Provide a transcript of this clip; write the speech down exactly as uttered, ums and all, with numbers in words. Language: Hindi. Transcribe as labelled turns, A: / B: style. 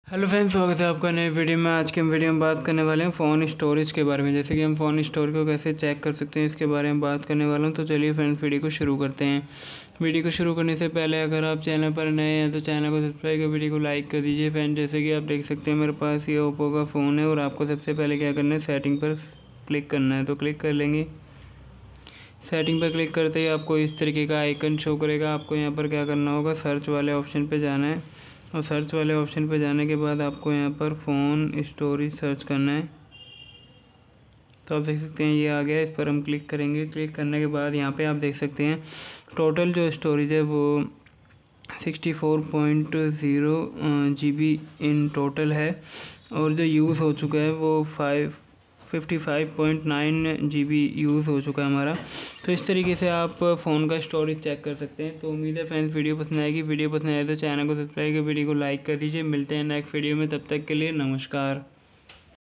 A: हेलो फ्रेंड्स, स्वागत है आपका नए वीडियो में। आज के हम वीडियो में बात करने वाले हैं फ़ोन स्टोरेज के बारे में। जैसे कि हम फ़ोन स्टोरेज को कैसे चेक कर सकते हैं, इसके बारे में बात करने वाला हूं। तो चलिए फ्रेंड्स, वीडियो को शुरू करते हैं। वीडियो को शुरू करने से पहले अगर आप चैनल पर नए हैं तो चैनल को सब्सक्राइब कर वीडियो को लाइक कर दीजिए। फ्रेंड, जैसे कि आप देख सकते हैं मेरे पास ये ओप्पो का फ़ोन है और आपको सबसे पहले क्या करना है, सेटिंग पर क्लिक करना है। तो क्लिक कर लेंगे। सेटिंग पर क्लिक करते ही आपको इस तरीके का आइकन शो करेगा। आपको यहाँ पर क्या करना होगा, सर्च वाले ऑप्शन पे जाना है और सर्च वाले ऑप्शन पे जाने के बाद आपको यहाँ पर फ़ोन स्टोरेज सर्च करना है। तो आप देख सकते हैं ये आ गया, इस पर हम क्लिक करेंगे। क्लिक करने के बाद यहाँ पे आप देख सकते हैं टोटल जो स्टोरेज है वो sixty four point zero G B in total है और जो यूज़ हो चुका है वो five fifty five point nine G B use हो चुका है हमारा। तो इस तरीके से आप फ़ोन का स्टोरेज चेक कर सकते हैं। तो उम्मीद है फ्रेंड्स वीडियो पसंद आएगी। वीडियो पसंद आए तो चैनल को सब्सक्राइब कर वीडियो को लाइक कर दीजिए। मिलते हैं नेक्स्ट वीडियो में, तब तक के लिए नमस्कार।